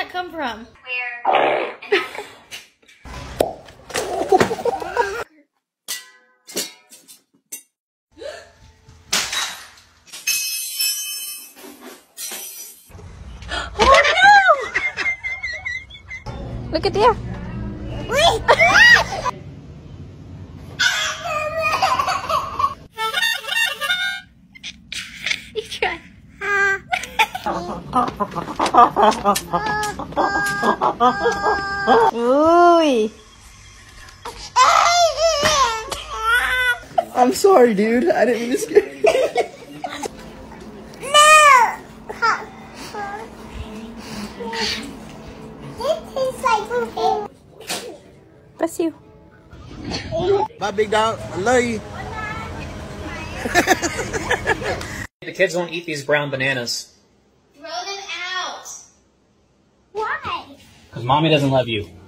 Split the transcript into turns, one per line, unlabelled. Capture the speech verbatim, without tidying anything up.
that come from?
Where?
Oh no! Look at there. You try. Ooh.
I'm sorry, dude. I didn't mean to scare you.
No! It tastes like pooping.
Bless you.
Bye, big dog. I love you.
The kids won't eat these brown bananas.
Throw them out.
Why?
Because mommy doesn't love you.